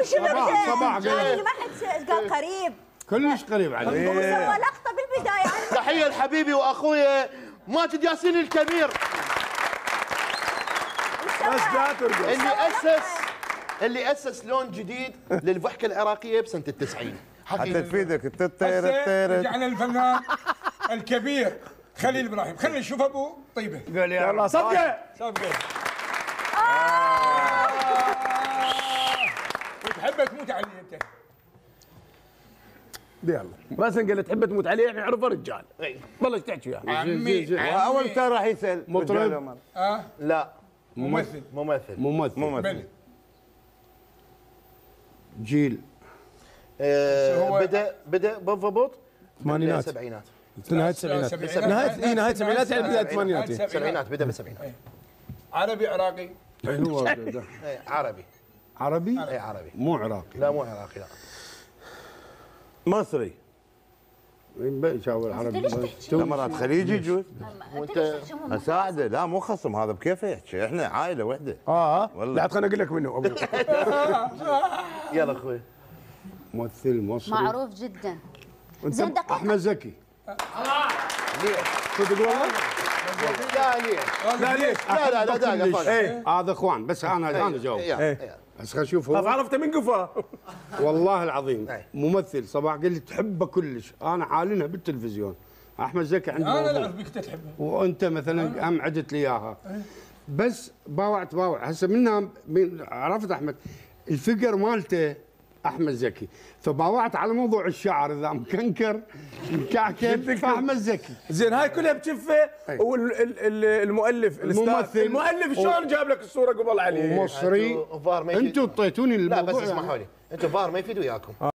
صباح ما حد قال قريب، كلش قريب علي. هو سوى لقطه بالبدايه. تحيه لحبيبي واخويا ماجد ياسين الكبير بس لا ترقص. اللي اسس لون جديد للضحكه العراقيه بسنه ال90 حتى تفيدك التطير رجعنا للفنان الكبير خليل ابراهيم. خلينا نشوف ابو طيبه. قول يلا صفقه صفقه. وتحب تموت علي انت. يلا بس قال تحب تموت عليه يعني عرفه رجال. بلش تحكي يعني. عمي اول كان راح يسال مطرب. لا ممثل. ممثل جيل بدا بالضبط ثمانينات السبعينات. نهاية السبعينات. نهاية السبعينات يعني بداية الثمانينات. السبعينات بدا بالسبعينات. عربي عراقي. اي هو عربي. عربي؟ اي عربي. مو عراقي. لا مو عراقي لا. مصري. شاور عربي. مرات خليجي يجوز. وانت اساعده. لا مو خصم هذا بكيفه يحكي. احنا عائله وحده. والله لا خليني اقول لك منه. يلا اخوي. ممثل مصري معروف جدا. زين دقيقة. احمد زكي. ليش؟ صدق والله؟ لا ليش؟ لا ليش؟ لا هذا اخوان بس انا جاوب. بس خلينا نشوف هو. عرفته من قفاه. والله العظيم ممثل صباح قال لي تحبه كلش، انا عالنها بالتلفزيون. احمد زكي عنده انا موضوع. لا بك تحبه وانت مثلا ام عدت لي اياها. بس باوع هسه منها عرفت احمد الفقر مالته احمد زكي، فباوعت على موضوع الشعر اذا مكنكر مكعكل فاحمد زكي. زين هاي كلها بشفه. والمؤلف المؤلف شلون جاب لك الصوره قبل عليه؟ مصري. انتم اعطيتوني لا الموضوع بس اسمحوا لي انتم فار ما يفيد وياكم.